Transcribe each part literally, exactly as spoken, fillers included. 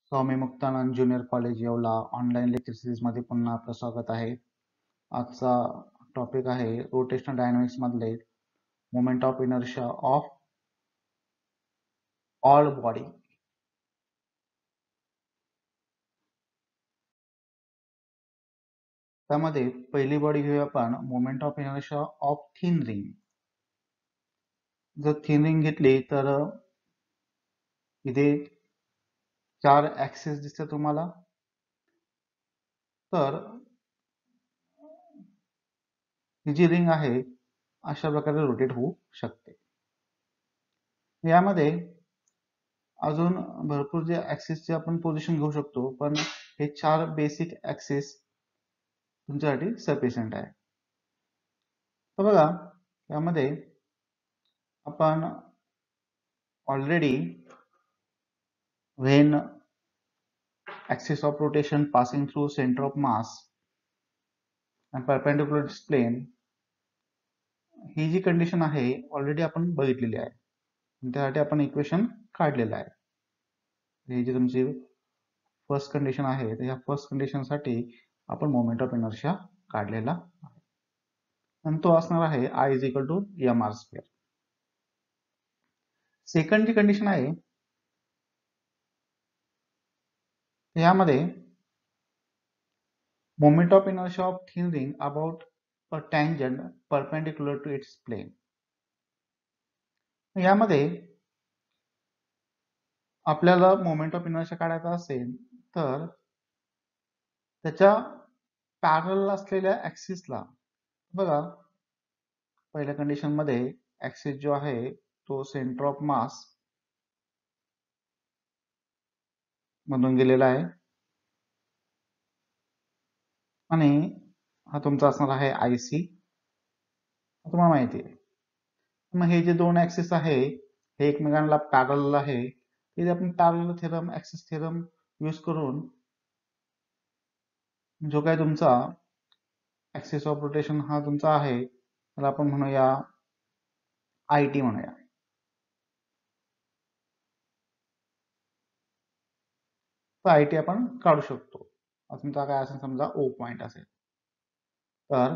स्वामी Muktanand junior college Yeola online lecture series मध्ये पुन्हा आपलं स्वागत आहे. आजचा टॉपिक आहे रोटेशनल डायनामिक्स मधले moment of inertia of all body. त्यामध्ये पहिली बॉडी घेऊया आपण moment of inertia of thin ring. जर थिन रिंग घेतली तर इथे चार ऍक्सिस दिसतात तुम्हाला. तर ही जी रिंग आहे अशा प्रकारे रोटेट होऊ शकते. यामध्ये अजून भरपूर जे ऍक्सिसचे आपण पोझिशन घेऊ शकतो, पण हे चार बेसिक ऍक्सिस तुमच्यासाठी सफिशियंट आहे. तर बघा यामध्ये आपण already when axis of rotation passing through centre of mass and perpendicular to its plane ही जी कंडिशन आहे ऑलरेडी आपण बघितलेली आहे. त्यासाठी आपण इक्वेशन काढलेलं आहे. ही जी तुमची फर्स्ट कंडिशन आहे तर या फर्स्ट कंडिशन साठी आपण मोमेंट ऑफ इनर्शिया काढलेला आहे आणि तो असणार आहे I is equal to M R square. Second जी कंडिशन आहे यामध्ये moment of inertia of thin ring about a tangent perpendicular to its plane. यामध्ये आपल्याला मोमेंट ऑफ इनर्शिया काढायचा असेल तर त्याच्या पॅरलल असलेल्या ऍक्सिसला बघा पहिल्या कंडिशन मध्ये ऍक्सिस जो आहे तो सेंटर ऑफ मास मधून गेलेला आहे आणि हा तुमचा असणार आहे आय सी. तुम्हाला माहिती आहे. मग हे जे दोन ऍक्सिस आहे हे एकमेकांना पॅरलल आहे. इथे आपण parallel theorem axis theorem use करून जो काही तुमचा ऍक्सिस ऑफ रोटेशन हा तुमचा आहे त्याला आपण म्हणूया आय टी म्हणूया. तर आय टी आपण काढू शकतो. तुमचा काय असेल समजा ओ पॉइंट असेल तर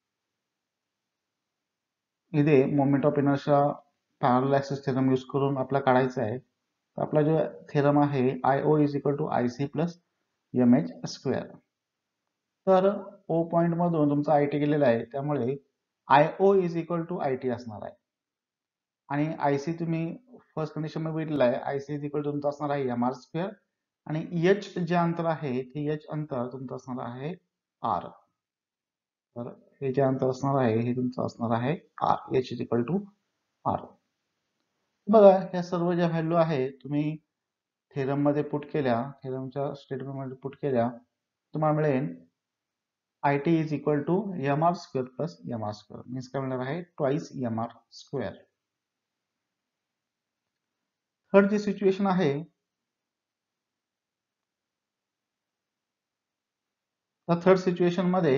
इथे moment of inertia parallel axis theorem use करून आपल्याला काढायचा आहे. तर आपला जो थेरम आहे I O is equal to I C plus M H square. तर ओ पॉइंट मधून तुमचा आय टी गेलेला आहे त्यामुळे I O is equal to I T असणार आहे आणि आय सी तुम्ही फर्स्ट कंडिशन मध्ये भेटलेला आहे. I C is equal to तुमचा असणार आहे एम आर स्क्वेअर आणि एच जे अंतर आहे ते एच अंतर तुमचं असणार आहे आर. तर हे जे अंतर असणार आहे हे तुमचं असणार आहे R. H is equal to R. बघा ह्या सर्व ज्या व्हॅल्यू आहे तुम्ही थेरम मध्ये पुट केल्या, थेरमच्या स्टेटमेंट मध्ये पुट केल्या तुम्हाला मिळेल I T is equal to M R square plus M R square. Means काय मिळणार आहे twice M R square. Third जी सिच्युएशन आहे त्या थर्ड सिच्युएशन मध्ये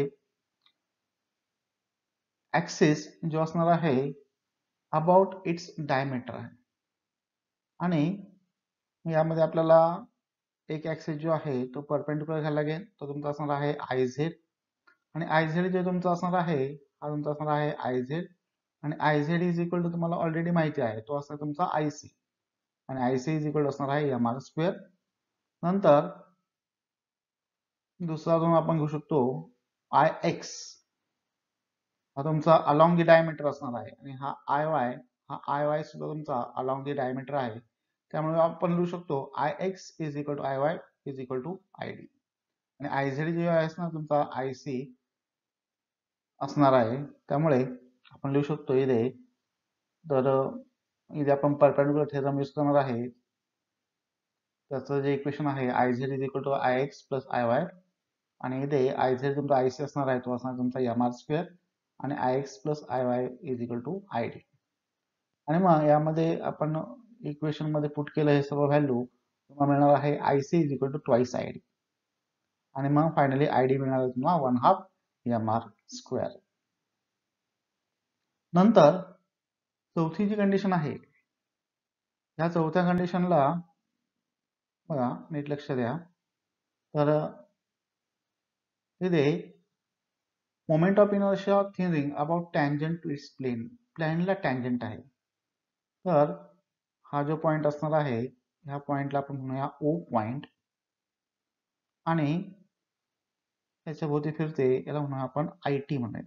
ऍक्सिस जो असणार आहे अबाउट इट्स डायमीटर आहे आणि यामध्ये आपल्याला एक ऍक्सिस जो आहे तो परपेंडिक्युलर घ्यायला लागेल. तो तुमचा असणार आहे आय झेड आणि आय झेड जो तुमचा असणार आहे हा तुमचा असणार आहे आय झेड आणि I Z is equal to तुम्हाला ऑलरेडी माहिती आहे तो असणार तुमचा आय सी आणि I C is equal to असणार आहे एम आर स्क्वेअर. नंतर दुसरा जो आपण घेऊ शकतो आय एक्स हा तुमचा अलॉंग दी डायमीटर असणार आहे आणि हा आय वाय हा आय वाय सुद्धा तुमचा अलॉंग दी डायमीटर आहे. त्यामुळे आपण लिहू शकतो I X is equal to I Y is equal to I D आणि आय झेड जे आहे ना तुमचा आय सी असणार आहे. त्यामुळे आपण लिहू शकतो इथे तर इथे आपण परपेंडिक्युलर थेरम यूज करणार आहे. त्याचं जे इक्वेशन आहे I Z is equal to I X plus I Y आणि इथे आय झेड तुमचा आय सी असणार आहे तो असणार तुमचा एम आर स्क्वेअर आणि I X plus I Y is equal to I D. आणि मग यामध्ये आपण इक्वेशन मध्ये पुट केलं हे सर्व व्हॅल्यू तुम्हाला मिळणार आहे I C is equal to twice I D आणि मग फायनली आय डी मिळणार आहे तुम्हाला one half M R square. नंतर चौथी जी कंडिशन आहे या चौथ्या कंडिशनला बघा नीट लक्ष द्या. तर इथे moment of inertia of thin ring about tangent to its plane, प्लेनला टँजंट आहे. तर हा जो पॉइंट असणार आहे ह्या पॉइंटला आपण म्हणूया ओ पॉइंट, आणि त्याच्या भोवती फिरते याला म्हणूया आपण आय टी म्हणूया.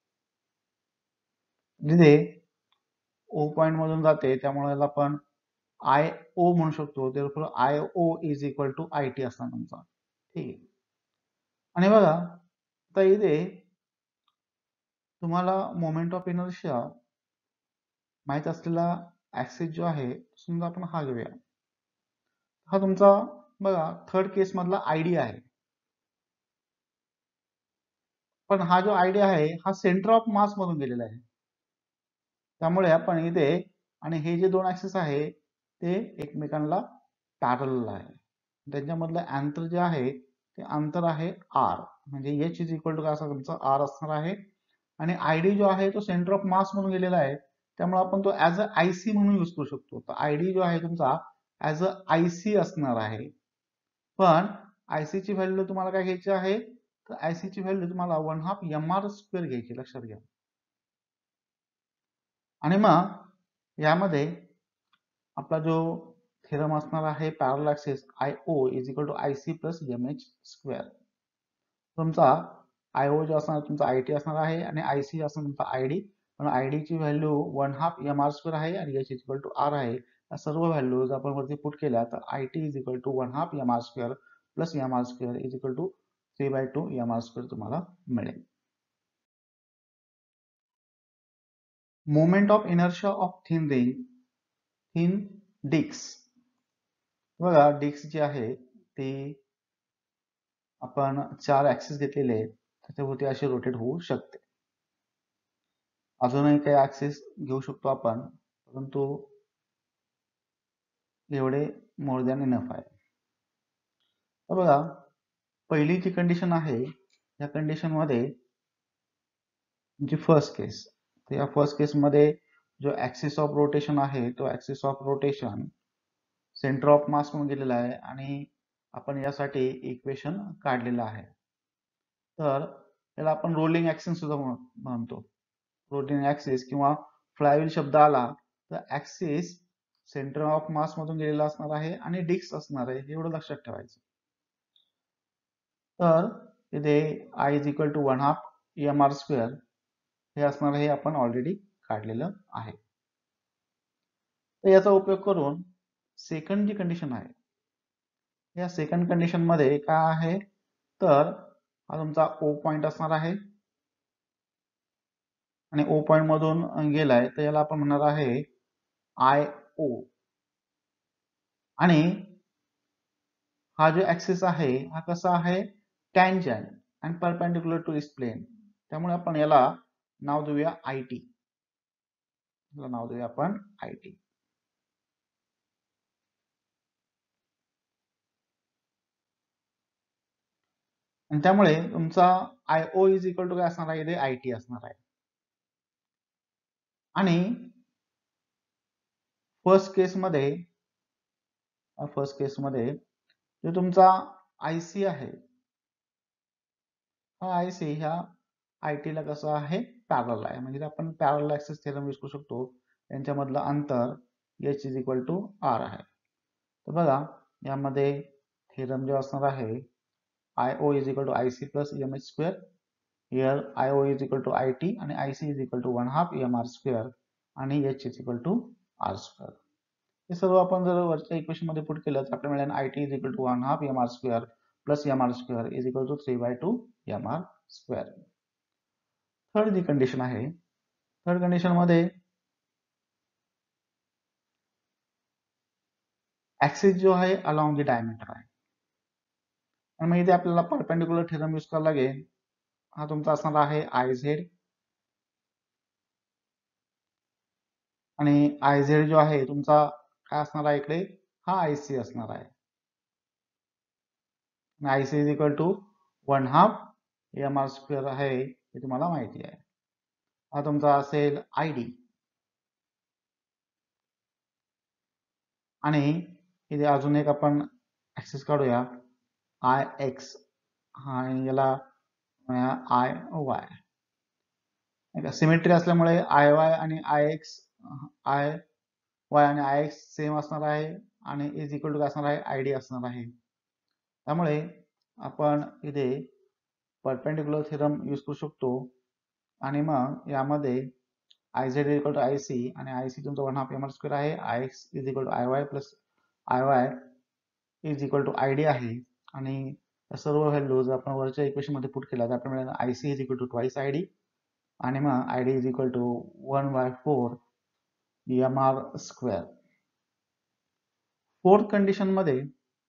जिथे ओ पॉइंट मधून जाते त्यामुळे याला आपण आय ओ म्हणू शकतो. त्यामुळे I O is equal to I T असणार तुमचा. ठीक आहे. आणि बघा आता इथे तुम्हाला मोमेंट ऑफ इनर्शिया माहित असलेला ऍक्सिस जो आहे समजा आपण हा घेऊया. हा तुमचा बघा थर्ड केस मधला आयडी आहे. पण हा जो आयडी आहे हा सेंटर ऑफ मास मधून गेलेला आहे. त्यामुळे आपण इथे आणि हे जे दोन ऍक्सिस आहे ते एकमेकांना पॅरलल आहे. त्यांच्यामधलं अंतर जे आहे ते अंतर आहे आर, म्हणजे एच इज इक्वल टू काय असा तुमचा आर असणार आहे. आणि आयडी जो आहे तो सेंटर ऑफ मास म्हणून गेलेला आहे, त्यामुळे आपण तो ऍज अ आयसी म्हणून यूज करू शकतो. तर आयडी जो आहे तुमचा ऍज अ आयसी असणार आहे. पण आयसी ची व्हॅल्यू तुम्हाला काय घ्यायची आहे, तर आयसी ची व्हॅल्यू तुम्हाला one half M R square घ्यायची, लक्षात घ्या. आणि मग यामध्ये आपला जो थेरम असणार आहे parallel axis I O is equal to I C plus M H square. तुमचा आय ओ जो असणार तुमचा आय टी असणार आहे आणि आय सी असणार तुमचा आय डी. पण आय डी ची value one half M R square आहे आणि H is equal to R आहे. या सर्व व्हॅल्यूज आपण वरती पुट केल्या तर I T is equal to one half M R square plus M R square is equal to three by two M R square तुम्हाला मिळेल. Moment of inertia of thin ring thin disc. बघा disc जी आहे ती आपण चार axis घेतलेले आहेत, त्याच्यावरती अशी रोटेट होऊ शकते. अजूनही काही ऍक्सिस घेऊ शकतो आपण, परंतु एवढे मोर दॅन इनफ आहे. तर बघा पहिली जी कंडिशन आहे या कंडिशन मध्ये जी फर्स्ट केस, तर या फर्स्ट केस मध्ये जो ऍक्सिस ऑफ रोटेशन आहे तो axis of rotation centre of mass म्हणून गेलेला आहे आणि आपण यासाठी इक्वेशन काढलेलं आहे. तर याला आपण रोलिंग ऍक्सिस सुद्धा म्हणतो. रोलिंग ऍक्सिस किंवा फ्लायव्हील शब्द आला तर ऍक्सिस सेंटर ऑफ मास मधून गेलेला असणार आहे आणि डिस्क असणार आहे, एवढं लक्षात ठेवायचं. तर इथे I is equal to one half M R square हे असणार आहे, आपण ऑलरेडी काढलेलं आहे. तर याचा उपयोग करून सेकंड जी कंडिशन आहे या सेकंड कंडिशन मध्ये काय आहे, तर हा तुमचा ओ पॉइंट असणार आहे आणि ओ पॉइंट मधून गेलाय तर याला आपण म्हणणार आहे आय ओ. आणि हा जो ऍक्सिस आहे हा कसा आहे, tangent and perpendicular to its plane. त्यामुळे आपण याला नाव देऊया आय टी. याला नाव देऊया आपण आय टी. आणि त्यामुळे तुमचा I O is equal to काय असणार आहे, इथे आय टी असणार आहे. आणि फर्स्ट केस मध्ये फर्स्ट केस मध्ये जो तुमचा आयसी आहे हा आयसी ह्या आयटी ला कसा आहे, पॅरलल आहे. म्हणजे आपण पॅरलल ऍक्सिस थेरम यूज करू शकतो. यांच्यामधलं अंतर H is equal to R आहे. तर बघा यामध्ये थेरम जो असणार आहे I O is equal to I C plus M H square. Here I O is equal to I T आणि I C is equal to one half M R square आणि H is equal to R square. हे सर्व आपण जर वरच्या equation मध्ये put केलं तर आपल्याला मिळेल I T is equal to one half M R square plus M R square is equal to three by two M R square. Third जी कंडिशन आहे, थर्ड कंडिशन मध्ये ऍक्सिस जो आहे अलॉंग द डायमीटर आहे. आणि मग इथे आपल्याला परपेंडिक्युलर थेरम यूज करावा लागेल. हा तुमचा असणार आहे आय झेड आणि आय झेड जो आहे तुमचा काय असणार आहे इकडे, हा आयसी असणार आहे. IC is equal to one half M R square आहे हे तुम्हाला माहिती आहे. हा तुमचा असेल आय डी. आणि इथे अजून एक आपण ऍक्सिस काढूया आय एक्स आणि याला आय वाय. सिमेट्री असल्यामुळे आय वाय आणि आय एक्स आय वाय आणि आय एक्स सेम असणार आहे आणि इज इक्वल टू काय असणार आहे आय डी असणार आहे. त्यामुळे आपण इथे परपेंडिक्युलर थिअरम यूज करू शकतो आणि मग यामध्ये I Z equal to I C आणि आय सी तुमचा one half M R square आहे. I X is equal to I Y plus I Y is equal to I D आहे आणि सर्व व्हॅल्यूज आपण वरच्या इक्वेशन मध्ये पुट केल्या तर आपल्याला I C is equal to twice I D आणि मग I D is equal to one by four M R square. Fourth condition मध्ये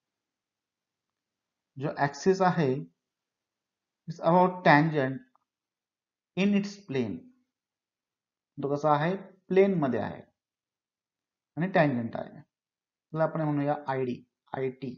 जो ऍक्सिस आहे its about tangent in its plane. तो कसा आहे प्लेन मध्ये आहे आणि टँजंट आहे. त्याला आपण म्हणूया आय डी आय टी.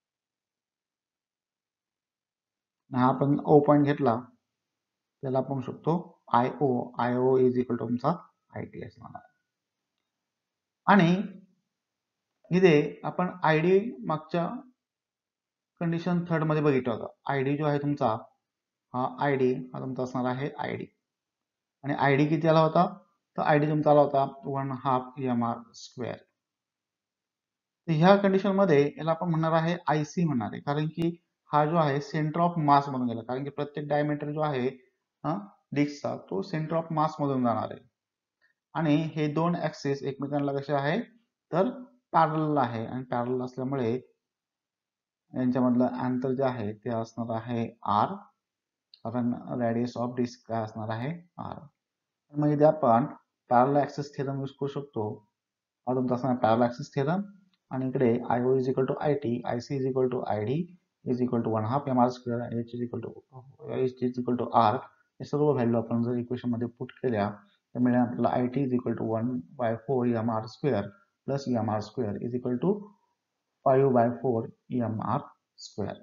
हा आपण ओ पॉइंट घेतला त्याला आपण म्हणू शकतो I O. I O is equal to तुमचा आय टी असणार आहे. आणि इथे आपण आय डी मागच्या कंडिशन थर्ड मध्ये बघितलं होतं. आय डी जो आहे तुमचा हा आय डी हा तुमचा असणार आहे आय डी आणि आय डी किती आला होता तर आय डी तुमचा आला होता one half M R square. तर ह्या कंडिशन मध्ये याला आपण म्हणणार आहे आय सी म्हणणार आहे कारण की हा जो आहे सेंटर ऑफ मास मधून गेला कारण की प्रत्येक डायमीटर जो आहे डिस्कचा तो सेंटर ऑफ मास मधून जाणार आहे आणि हे दोन ऍक्सिस एकमेकांना कसे आहे तर पॅरलल आहे आणि पॅरलल असल्यामुळे यांच्यामधलं अंतर जे आहे ते असणार आहे आर कारण रेडियस ऑफ डिस्क काय असणार आहे आर. मग इथे आपण पॅरलल ऍक्सिस थिअरम यूज करू शकतो. हा तुमचा असणार पॅरलल ऍक्सिस थिअरम आणि इकडे I O is equal to I T I C is equal to I D is equal to one half M R square H is equal to H is equal to R. हे सर्व value आपण जर equation मध्ये put केल्या तर मिळेल आपल्याला I T is equal to one by four M R square plus M R square is equal to five by four M R square.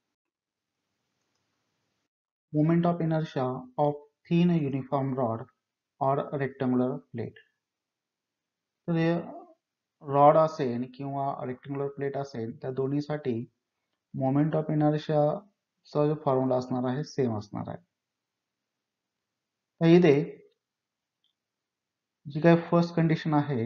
Moment of inertia of thin uniform rod or rectangular plate. तर हे rod असेल किंवा rectangular plate असेल त्या दोन्हीसाठी moment of इनर्शियाचा जो formula असणार आहे सेम असणार आहे. तर इथे जी काही फर्स्ट कंडिशन आहे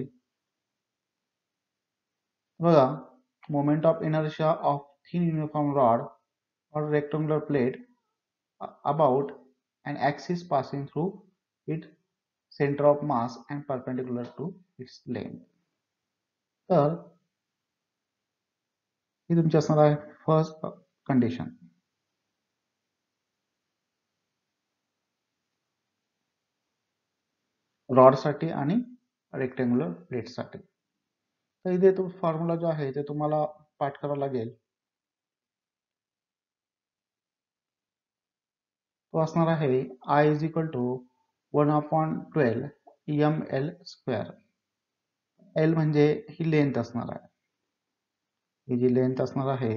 बघा moment of inertia of thin uniform rod और rectangular plate about an axis passing through its center of mass and perpendicular to its length. तर ही तुमची असणार आहे फर्स्ट कंडिशन. रॉड साठी आणि रेक्टँग्युलर प्लेट साठी. तर इथे तो फॉर्म्युला जो आहे ते तुम्हाला पाठ करावा लागेल. तो असणार आहे I is equal to one upon twelve M L square. L म्हणजे ही लेंथ असणार आहे. ही जी लेंथ असणार आहे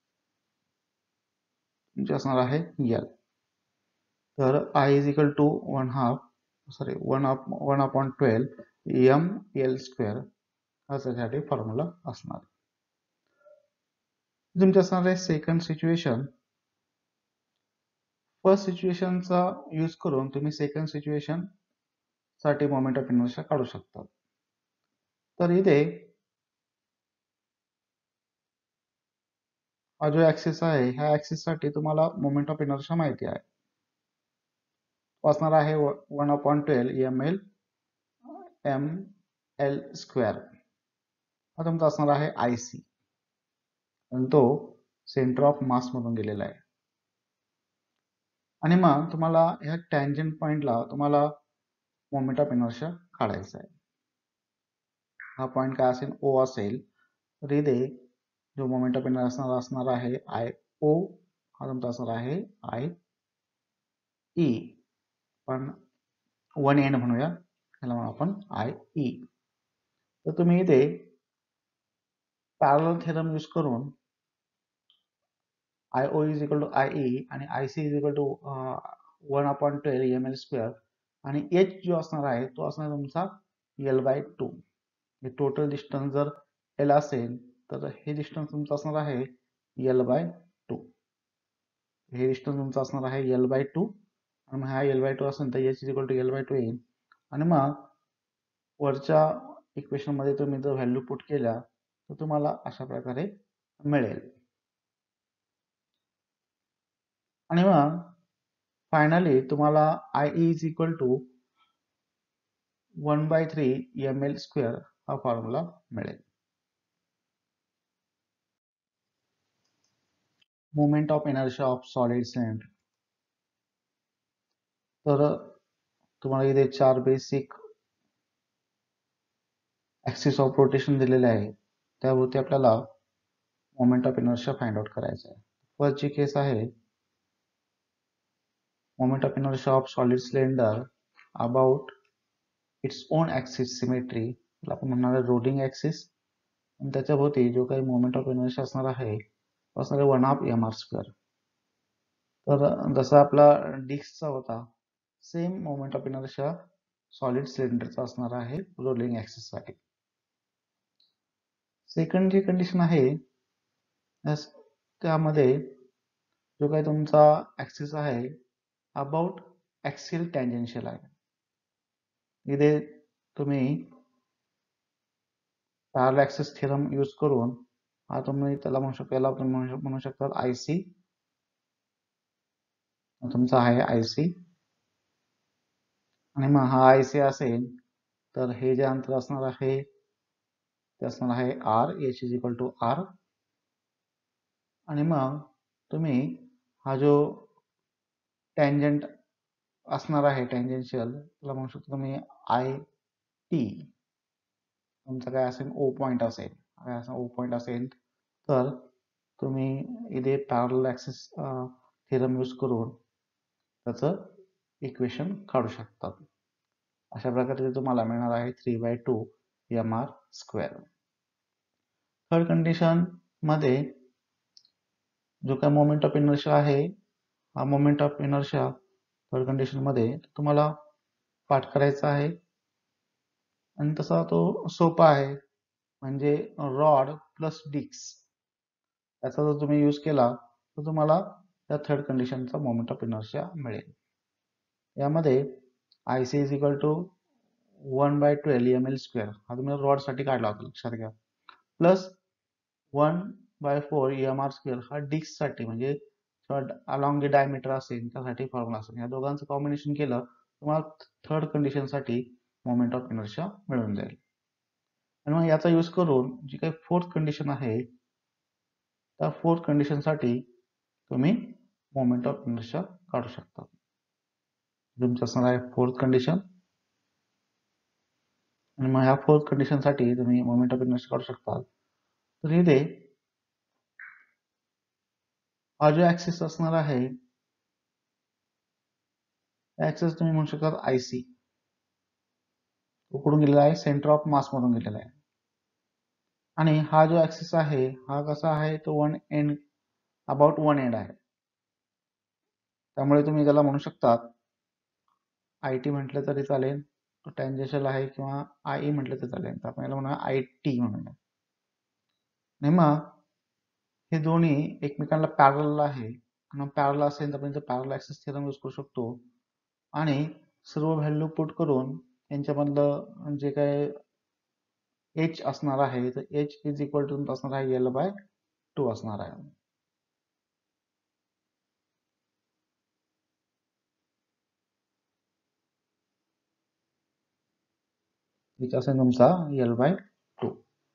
तुमची असणार आहे एल. तर I is equal to one half sorry one up one upon twelve M L square हा त्यासाठी फॉर्म्युला असणार. तुमची असणार आहे सेकंड सिच्युएशन. फर्स्ट सिच्युएशनचा यूज करून तुम्ही सेकंड सिच्युएशन साठी मोमेंट ऑफ इनर्शिया काढू शकता. तर इथे हा जो ऍक्सिस आहे ह्या ऍक्सिस साठी तुम्हाला मोमेंट ऑफ इनर्शिया माहिती आहे. असणार आहे one upon twelve M L M L square. हा तुमचा असणार आहे आय सी आणि तो सेंटर ऑफ मास मधून गेलेला आहे. आणि मग तुम्हाला ह्या टँजंट पॉइंटला तुम्हाला मोमेंट ऑफ इनर्शिया काढायचा आहे. हा पॉइंट काय असेल ओ असेल तर इथे जो मोमेंट ऑफ इनर्शिया असणार आहे आय ओ हा तुमचा असणार आहे आय ई. पण वन एंड म्हणूया त्याला आपण आय ई. तर तुम्ही इथे पॅरलल थिअरम यूज करून I O is equal to I E आणि I C is equal to one upon twelve M L square आणि एच जो असणार आहे तो असणार तुमचा L by two. Total distance जर एल असेल तर हे डिस्टन्स तुमचं असणार आहे एल बाय टू. हे डिस्टन्स तुमचं असणार आहे एल बाय टू, आणि मग हा एल बाय टू असेल तर H is equal to L by two येईल. आणि मग वरच्या इक्वेशन मध्ये तुम्ही जर व्हॅल्यू पुट केल्या तर तुम्हाला अशा प्रकारे मिळेल. आणि मग फायनली तुम्हाला I is equal to one by three M L square हा फॉर्म्युला मिळेल. Moment of inertia of solid cylinder. तर तुम्हाला इथे चार बेसिक ऍक्सिस ऑफ रोटेशन दिलेले आहे, त्यावरती आपल्याला moment of inertia find out करायचा आहे. फर्स्टची केस आहे moment of inertia of solid cylinder about its own axis symmetry, आपण म्हणणार आहे रोलिंग ऍक्सिस, आणि त्याच्या भोवती जो काही मोमेंट ऑफ इनर्शिया असणार आहे तो असणार आहे one half M R square. तर जसा आपला डिस्कचा होता same moment of inertia solid सिलेंडरचा असणार आहे रोलिंग ऍक्सिस साठी. सेकंड जी कंडिशन आहे त्यामध्ये जो काही तुमचा ऍक्सिस आहे अबाउट ऍक्सियल टँजेन्शियल आहे. इथे तुम्ही पॅरलल ऍक्सिस थेरम यूज करून हा तुम्ही त्याला म्हणू शकता, याला तुम्ही म्हणू शकता आयसी. तुमचा आहे आयसी, आणि मग हा आयसी असेल तर हे जे अंतर असणार आहे ते असणार आहे R, H is equal to R. आणि मग तुम्ही हा जो टँजंट असणार आहे टँजेन्शियल त्याला म्हणू शकतो तुम्ही आय टी. तुमचा काय असेल ओ पॉइंट असेल, काय असं ओ पॉइंट असेल तर तुम्ही इथे पॅरलल ऍक्सिस थेरम यूज करून त्याचं इक्वेशन काढू शकता. अशा प्रकारे तुम्हाला मिळणार आहे three by two M R square. Third condition मध्ये जो काय मोमेंट ऑफ इनर्शिया आहे हा moment of inertia third condition मध्ये तुम्हाला पाठ करायचा आहे, आणि तसा तो सोपा आहे. म्हणजे रॉड प्लस डिस्क याचा जर तुम्ही यूज केला तर तुम्हाला या थर्ड कंडिशनचा मोमेंट ऑफ इनर्शिया मिळेल. यामध्ये I C is equal to one by twelve M L square हा तुम्ही रॉड साठी काढला होता लक्षात घ्या, plus one by four M R square हा डिस्क साठी म्हणजे अलॉंग द डायमीटर असेल त्यासाठी फॉर्म्युला असेल. या दोघांचं कॉम्बिनेशन केलं तुम्हाला थर्ड कंडिशन साठी मोमेंट ऑफ इनर्शिया मिळून जाईल. आणि मग याचा यूज करून जी काही फोर्थ कंडिशन आहे त्या फोर्थ कंडिशन साठी तुम्ही मोमेंट ऑफ इनर्शिया काढू शकता. तुमचं असणार आहे फोर्थ कंडिशन, आणि मग ह्या फोर्थ कंडिशन साठी तुम्ही मोमेंट ऑफ इनर्शिया काढू शकता. तर इथे हा जो ऍक्सिस असणार आहे ऍक्सिस तुम्ही म्हणू शकता आयसी, उकडून गेलेला आहे सेंटर ऑफ मास मधून गेलेला आहे. आणि हा जो ऍक्सिस आहे हा कसा आहे तो one end about one end आहे, त्यामुळे तुम्ही त्याला म्हणू शकता आय टी म्हटलं तरी चालेल, टँजेन्शियल आहे, किंवा आय ई म्हटलं तरी चालेल. तर आपण याला म्हणूया आय टी म्हणूया. आणि मग हे दोन्ही एकमेकांना पॅरलल आहे, आणि पॅरलल असेल तर आपण पॅरलल ऍक्सिस थेरम यूज करू शकतो, आणि सर्व व्हॅल्यू पुट करून यांच्यामधलं जे काय एच असणार आहे तर एच इज इक्वल टू असणार आहे एल बाय टू असणार आहे. एच असेल तुमचा एल बाय टू.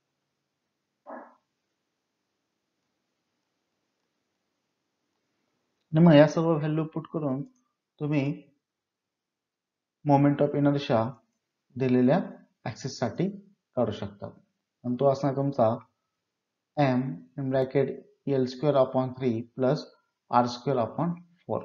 आणि मग या सर्व व्हॅल्यू पुट करून तुम्ही मोमेंट ऑफ इनर्शिया दिलेल्या ऍक्सिस साठी काढू शकता, आणि तो असणार तुमचा M in bracket L square upon three plus R square upon four.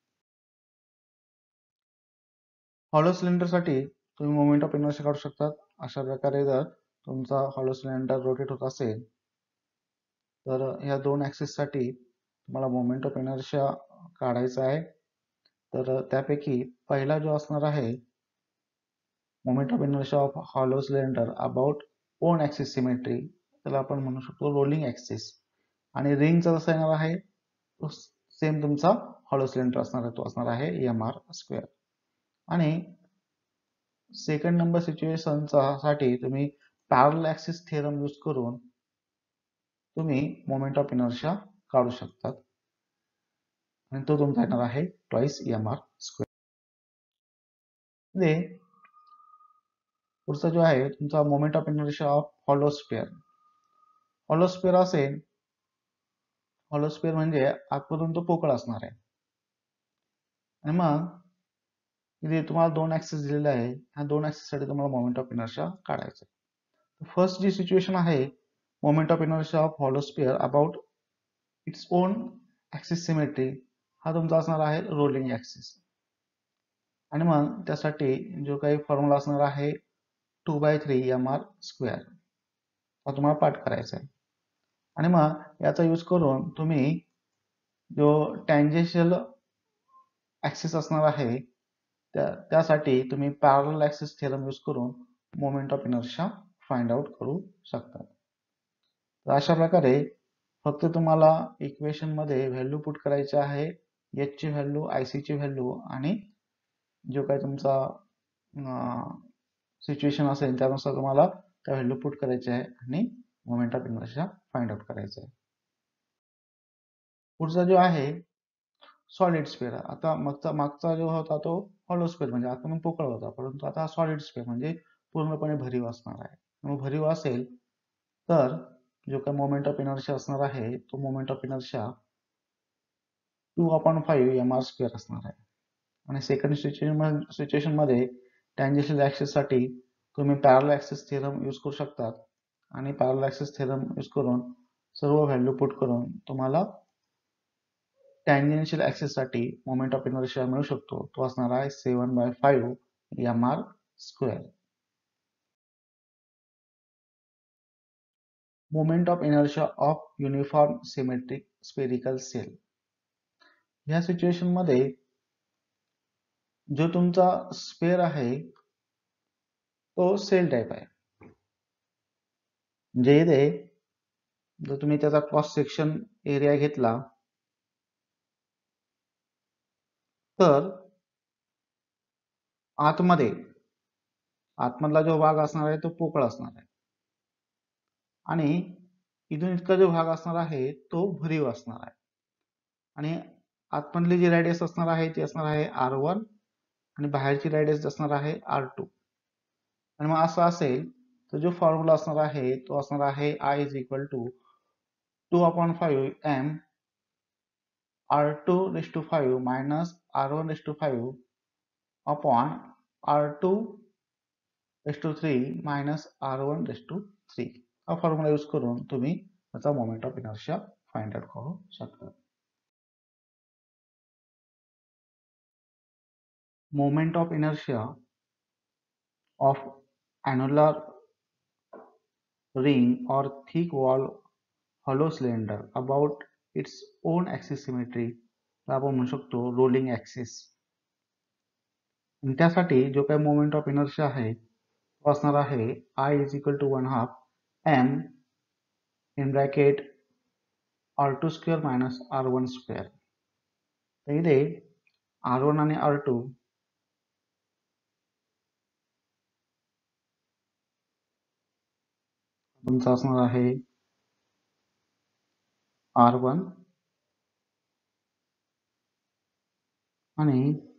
Hollow cylinder साठी तुम्ही मोमेंट ऑफ इनर्शिया काढू शकता. अशा प्रकारे जर तुमचा हॉलो सिलेंडर रोटेट होत असेल तर या दोन ऍक्सिस साठी तुम्हाला मोमेंट ऑफ इनर्शिया काढायचा आहे. तर त्यापैकी पहिला जो असणार आहे moment of inertia of hollow cylinder about own axis symmetry, त्याला आपण म्हणू शकतो रोलिंग ऍक्सिस. आणि रिंगचा जसा येणार आहे तो सेम तुमचा हॉलो सिलेंडर असणार आहे, तो असणार आहे एम आर स्क्वेअर. आणि सेकंड नंबर सिच्युएशनचा साठी तुम्ही पॅरलल ऍक्सिस थिअरम यूज करून तुम्ही मोमेंट ऑफ इनर्शिया काढू शकतात आणि तो तुमचा येणार आहे ट्वाइस एम आर स्क्वेअर. पुढचा जो आहे तुमचा moment of inertia of hollow sphere. Hollow sphere असेल, हॉलो स्फिअर म्हणजे आतमधून तो पोकळ असणार आहे. आणि मग इथे तुम्हाला दोन ऍक्सिस दिलेले आहे, ह्या दोन ऍक्सिस साठी तुम्हाला मोमेंट ऑफ इनर्शिया काढायचं. फर्स्ट जी सिच्युएशन आहे moment of inertia of hollow sphere about its own axis symmetry, हा तुमचा असणार आहे रोलिंग ऍक्सिस. आणि मग त्यासाठी जो काही फॉर्म्युला असणार आहे two by three M R square हा तुम्हाला पाठ करायचा आहे. आणि मग याचा यूज करून तुम्ही जो टँजेन्शियल ऍक्सिस असणार आहे त्या त्यासाठी तुम्ही पॅरलल ऍक्सिस थिअरम यूज करून moment of inertia find out करू शकता. तर अशा प्रकारे फक्त तुम्हाला इक्वेशन मध्ये व्हॅल्यू पुट करायची आहे, एच ची व्हॅल्यू, आय सी ची व्हॅल्यू आणि जो काही तुमचा सिच्युएशन असेल त्यानुसार तुम्हाला त्या व्हॅल्यू पुट करायची आहे आणि moment of inertia find out करायचा आहे. पुढचा जो आहे सॉलिड स्फिअर. आता मागचा मागचा जो होता तो हॉलो स्फिअर म्हणजे आतून पोकळ होता, परंतु आता सॉलिड स्फिअर म्हणजे पूर्णपणे भरीव असणार आहे. मग भरीव असेल तर जो काही मोमेंट ऑफ इनर्शिया असणार आहे तो moment of inertia two upon five M R square असणार आहे. आणि सेकंड सिच्युएशन मध्ये टँजेन्शियल ऍक्सिस साठी तुम्ही पॅरलल ऍक्सिस थिअरम यूज करू शकतात आणि पॅरलल ऍक्सिस थिअरम यूज करून सर्व व्हॅल्यू पुट करून तुम्हाला टँजेन्शियल ऍक्सिस साठी मोमेंट ऑफ इनर्शिया मिळू शकतो, तो असणार आहे seven by five M R square. Moment of inertia of uniform symmetric spherical shell. ह्या सिच्युएशन मध्ये जो तुमचा स्फेअर आहे तो सेल टाइप आहे. म्हणजे इथे जर तुम्ही त्याचा क्रॉस सेक्शन एरिया घेतला तर आतमध्ये आतमधला जो भाग असणार आहे तो पोकळ असणार आहे आणि इथून इतका जो भाग असणार आहे तो भरीव असणार आहे. आणि आतमधली जी रेडियस असणार आहे ती असणार आहे आर वन आणि बाहेरची रेडियस असणार आहे आर टू. आणि मग असं असेल तर जो फॉर्म्युला असणार आहे तो असणार आहे I is equal to two upon five M R two raise to five minus R one raise to five upon R two raise to three minus R one raise to three. हा formula use करून तुम्ही त्याचा moment of inertia find out करू शकता. Moment of inertia of annular ring or thick wall hollow cylinder about its own axis symmetry आपण म्हणू शकतो rolling axis. त्यासाठी जो काही मोमेंट ऑफ इनर्शिया आहे तो असणार आहे I is equal to one half M in bracket R two square minus R one square. तर इथे आर वन आणि आर टू तुमचा असणार आहे आर वन आणि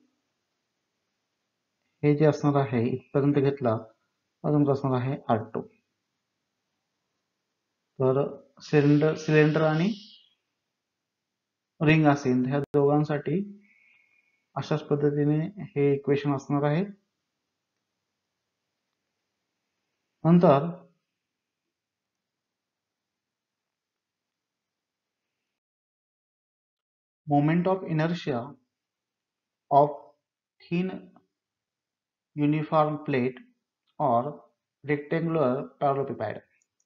हे जे असणार आहे इथपर्यंत घेतला तर तुमचा असणार आहे आर टू. तर सिलेंडर सिलेंडर आणि रिंग असेल ह्या दोघांसाठी अशाच पद्धतीने हे इक्वेशन असणार आहे. नंतर moment of inertia of thin uniform plate और रेक्टेंग्युलर पॅरालेलोपिपेड.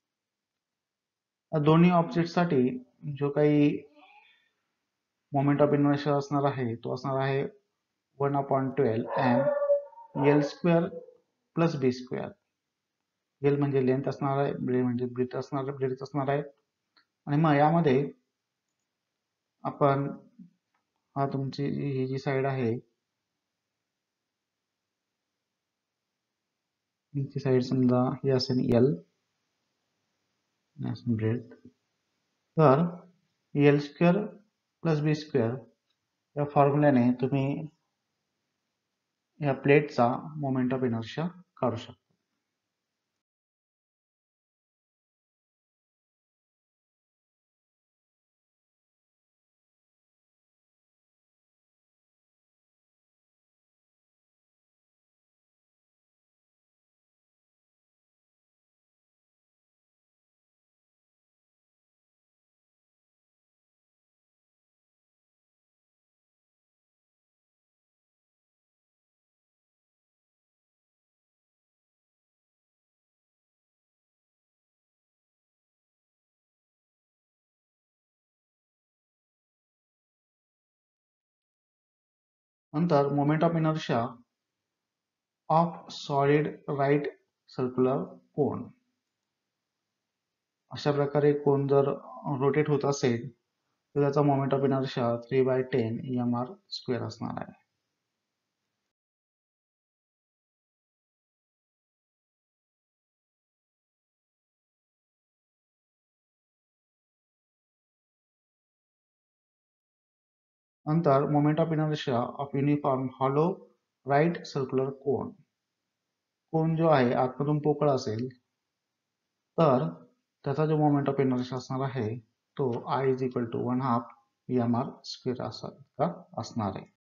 दोन्ही ऑब्जेक्ट साठी जो काही मोमेंट ऑफ इनर्शिया असणार आहे तो असणार आहे one upon twelve M L square plus B square. L म्हणजे लेंथ असणार आहे, बी म्हणजे ब्रीथ असणार ब्रीथ असणार आहे आणि मग यामध्ये आपण हा तुमची ही जी साईड आहे ही साईड समजा ही असेल एल ब्रेथ, तर L square plus B square या फॉर्म्युल्याने तुम्ही या प्लेटचा मोमेंट ऑफ इनर्शिया काढू शकता. नंतर moment of inertia of solid right circular cone. अशा प्रकारे कोन जर रोटेट होत असेल तर त्याचा moment of inertia three by ten M R square असणार आहे. नंतर moment of inertia of uniform hollow right circular cone. Cone जो आहे आतमधून पोकळ असेल तर त्याचा जो मोमेंट ऑफ इनर्शिया असणार आहे तो I is equal to one half M R square असा असणार आहे.